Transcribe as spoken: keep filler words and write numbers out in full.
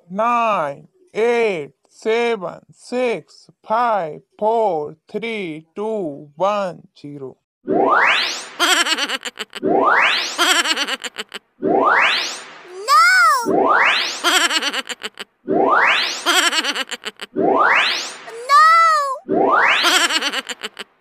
nine, eight, seven, six, five, four, three, two, one, zero. No! No!